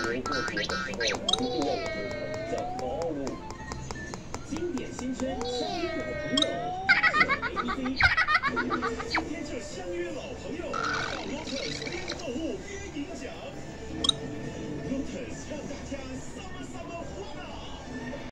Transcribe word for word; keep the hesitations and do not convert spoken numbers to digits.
节的时候，一定要有这个叫高露。经典新春相约老朋友，是 A P C。